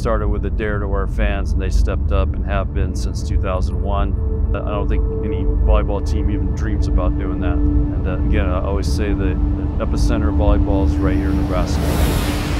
started with a dare to our fans, and they stepped up and have been since 2001. I don't think any volleyball team even dreams about doing that. And again, I always say the epicenter of volleyball is right here in Nebraska.